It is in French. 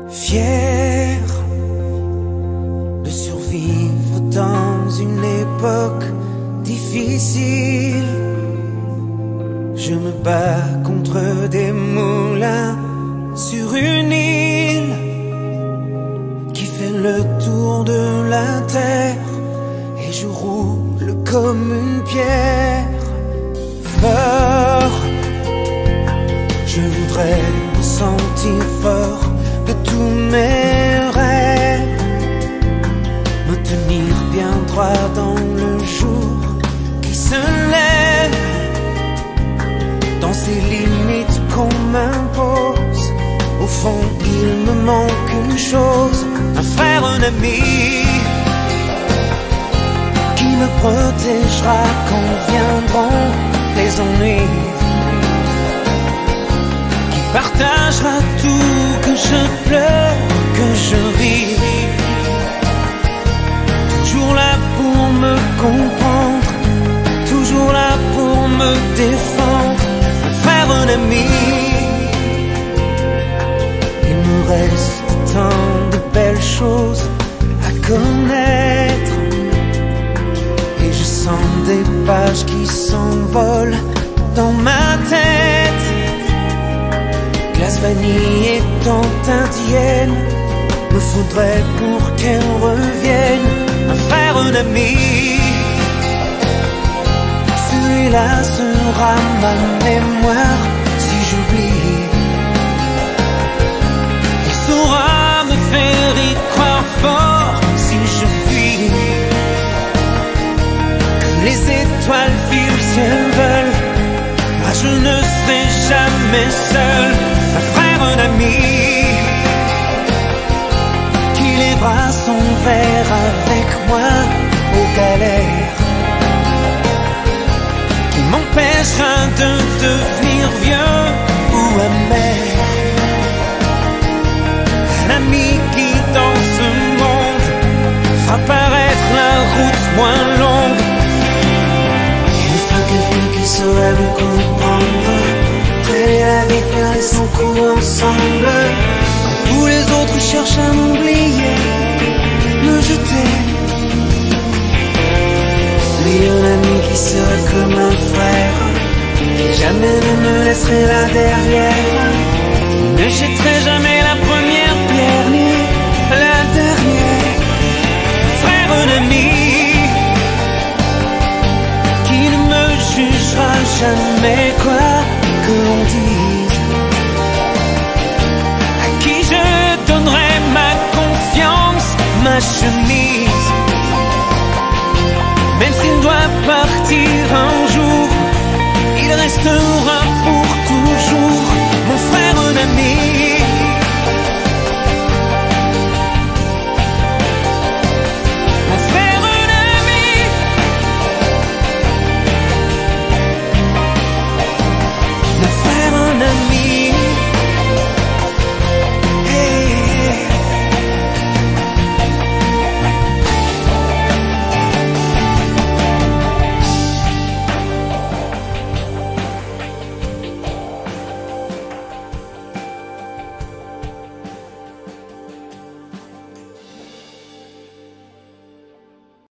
Fier de survivre dans une époque difficile, je me bats contre des moulins sur une île qui fait le tour de la terre, et je roule comme une pierre. Fort, je voudrais me sentir fort de tous mes rêves, me tenir bien droit dans le jour qui se lève, dans ces limites qu'on m'impose. Au fond, il me manque une chose, un frère, un ami, qui me protégera quand viendront les ennuis, qui partagera tout, que je pleure, que je ris, toujours là pour me comprendre, toujours là pour me défendre, un frère, un ami. Il me reste tant de belles choses à connaître, et je sens des pages qui s'envolent dans ma tête. Glace, vanille et tente indienne, me faudrait pour qu'elle revienne un frère, un ami. Celui-là sera ma mémoire si j'oublie. Il saura me faire y croire fort si je fuis. Que les étoiles filent si elles veulent, moi je ne serai jamais seul. Un frère, un ami, qui lèvera son verre avec moi aux galères, qui m'empêchera de devenir vieux ou amer. Un ami qui dans ce monde fera paraître la route moins longue. Il me faut quelqu'un qui saurait me comprendre, traiter la vie, faire son coup ensemble. Quand tous les autres cherchent à m'oublier, me jeter. Lui, un ami qui serait comme un frère, qui jamais ne me laisserait là derrière, qui ne jetterait jamais